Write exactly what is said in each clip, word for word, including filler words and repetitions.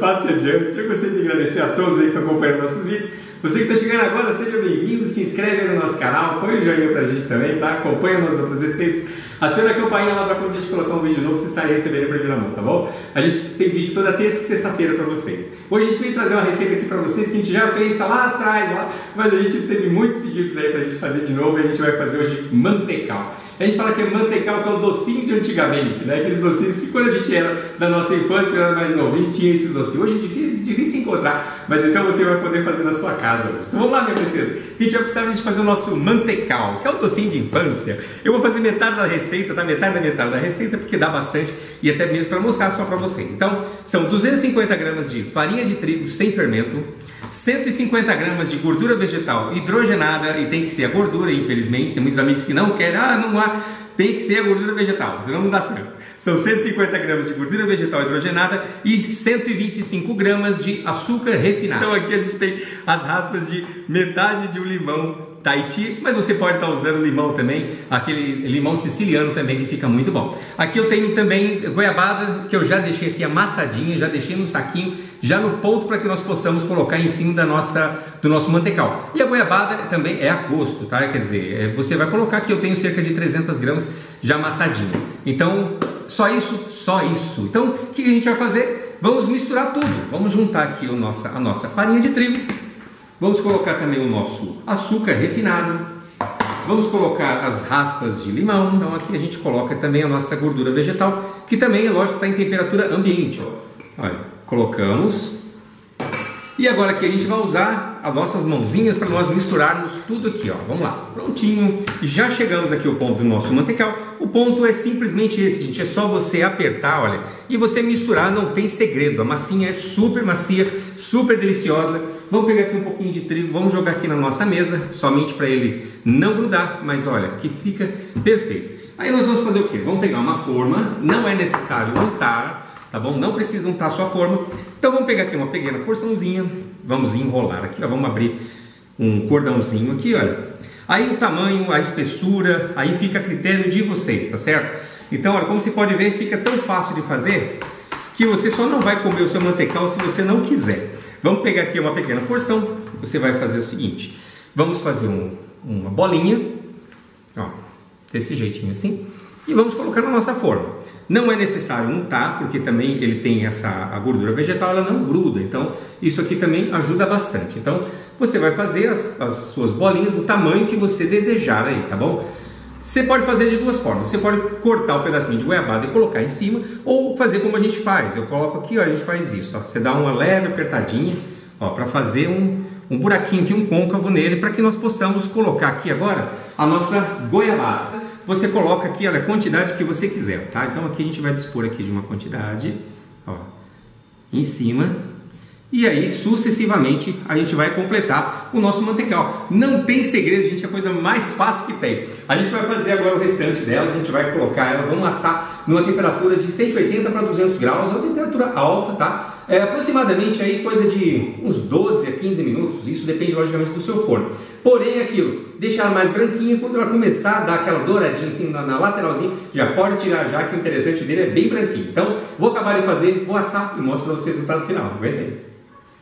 passe adiante. Eu gostaria de agradecer a todos aí que estão acompanhando nossos vídeos. Você que está chegando agora, seja bem-vindo, se inscreve aí no nosso canal, põe o joinha pra gente também, tá? Acompanha nas outras receitas, aciona a campainha lá para quando a gente colocar um vídeo novo, você estarem recebendo em primeira mão, tá bom? A gente tem vídeo toda terça e sexta-feira para vocês. Hoje a gente veio trazer uma receita aqui para vocês que a gente já fez, tá lá atrás, lá, mas a gente teve muitos pedidos aí pra gente fazer de novo e a gente vai fazer hoje mantecal. A gente fala que é mantecal, que é o docinho de antigamente, né? Aqueles docinhos que quando a gente era da nossa infância, quando era mais novinho, tinha esses docinhos. Hoje é difícil, difícil encontrar, mas então você vai poder fazer na sua casa hoje. Então vamos lá, minha princesa. A gente vai precisar de fazer o nosso mantecal, que é o docinho de infância. Eu vou fazer metade da receita, tá? Metade da metade da receita, porque dá bastante e até mesmo para mostrar só para vocês. Então, são duzentos e cinquenta gramas de farinha de trigo sem fermento, cento e cinquenta gramas de gordura vegetal hidrogenada, e tem que ser a gordura, infelizmente, tem muitos amigos que não querem, ah, não há, tem que ser a gordura vegetal, senão não dá certo. São cento e cinquenta gramas de gordura vegetal hidrogenada e cento e vinte e cinco gramas de açúcar refinado. Então aqui a gente tem as raspas de metade de um limão Tahiti, mas você pode estar usando limão também, aquele limão siciliano também que fica muito bom. Aqui eu tenho também goiabada, que eu já deixei aqui amassadinha, já deixei no saquinho, já no ponto para que nós possamos colocar em cima da nossa, do nosso mantecal. E a goiabada também é a gosto, tá? Quer dizer, você vai colocar aqui, eu tenho cerca de trezentas gramas já amassadinha. Então, só isso, só isso. Então, o que a gente vai fazer? Vamos misturar tudo. Vamos juntar aqui o nossa, a nossa farinha de trigo. Vamos colocar também o nosso açúcar refinado. Vamos colocar as raspas de limão. Então aqui a gente coloca também a nossa gordura vegetal, que também, é lógico, está em temperatura ambiente. Olha, colocamos. E agora aqui a gente vai usar as nossas mãozinhas para nós misturarmos tudo aqui, ó. Vamos lá, prontinho. Já chegamos aqui ao ponto do nosso mantecal. O ponto é simplesmente esse, gente. É só você apertar, olha, e você misturar, não tem segredo. A massinha é super macia, super deliciosa. Vamos pegar aqui um pouquinho de trigo, vamos jogar aqui na nossa mesa, somente para ele não grudar, mas olha, que fica perfeito. Aí nós vamos fazer o quê? Vamos pegar uma forma, não é necessário untar, tá bom? Não precisa untar a sua forma. Então vamos pegar aqui uma pequena porçãozinha, vamos enrolar aqui, ó, vamos abrir um cordãozinho aqui, olha. Aí o tamanho, a espessura, aí fica a critério de vocês, tá certo? Então, olha, como você pode ver, fica tão fácil de fazer que você só não vai comer o seu mantecal se você não quiser. Vamos pegar aqui uma pequena porção, você vai fazer o seguinte, vamos fazer um, uma bolinha, ó, desse jeitinho assim, e vamos colocar na nossa forma. Não é necessário untar, porque também ele tem essa a gordura vegetal, ela não gruda, então isso aqui também ajuda bastante. Então você vai fazer as, as suas bolinhas do tamanho que você desejar aí, tá bom? Você pode fazer de duas formas, você pode cortar o pedacinho de goiabada e colocar em cima, ou fazer como a gente faz, eu coloco aqui, ó, a gente faz isso, ó, você dá uma leve apertadinha, ó, para fazer um, um buraquinho aqui, um côncavo nele, para que nós possamos colocar aqui agora a nossa goiabada. Você coloca aqui, olha, a quantidade que você quiser, tá? Então aqui a gente vai dispor aqui de uma quantidade, ó, em cima. E aí, sucessivamente, a gente vai completar o nosso mantecal. Não tem segredo, gente, é a coisa mais fácil que tem. A gente vai fazer agora o restante delas, a gente vai colocar ela, vamos assar numa temperatura de cento e oitenta para duzentos graus, é uma temperatura alta, tá? É aproximadamente aí coisa de uns doze a quinze minutos, isso depende logicamente do seu forno. Porém, aquilo, deixa ela mais branquinha, quando ela começar a dar aquela douradinha assim na, na lateralzinha, já pode tirar já, que o interessante dele é bem branquinho. Então, vou acabar de fazer, vou assar e mostro para vocês o resultado final. Aguenta aí.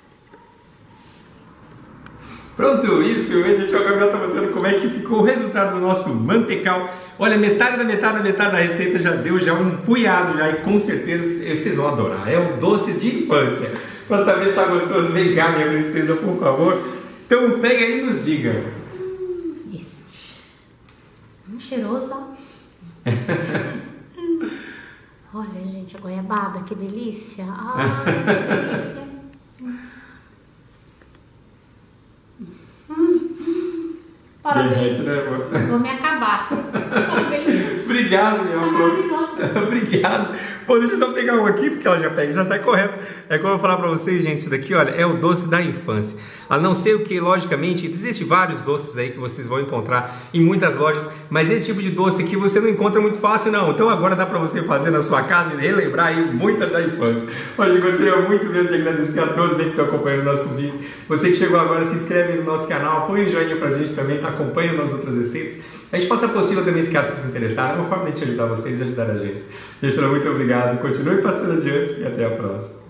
Pronto, isso, a gente, o Gabriel está mostrando como é que ficou o resultado do nosso mantecal. Olha, metade da metade da metade da receita já deu já um punhado já, e com certeza vocês vão adorar. É um doce de infância. Para saber se está gostoso, vem cá, minha princesa, por favor. Então pega aí e nos diga. Hum, este. Hum, cheiroso, ó. Olha, gente, a goiabada, que delícia. Ai, que delícia. Parabéns. Derrete, né, amor? Vou me acabar. Parabéns. Obrigado, meu amor. Maravilhoso. Obrigado. Pô, deixa eu só pegar um aqui, porque ela já pega, já sai correndo. É como eu vou falar pra vocês, gente, isso daqui, olha, é o doce da infância. A não ser o que, logicamente, existem vários doces aí que vocês vão encontrar em muitas lojas, mas esse tipo de doce aqui você não encontra muito fácil, não. Então agora dá pra você fazer na sua casa e relembrar aí muita da infância. Olha, eu gostaria muito mesmo de agradecer a todos aí que estão acompanhando nossos vídeos. Você que chegou agora, se inscreve no nosso canal, põe um joinha pra gente também, tá acompanhando as outras receitas. A gente passa por cima também, se caso vocês se interessarem, é uma forma de ajudar vocês e ajudar a gente. Gente, muito obrigado, continue passando adiante e até a próxima.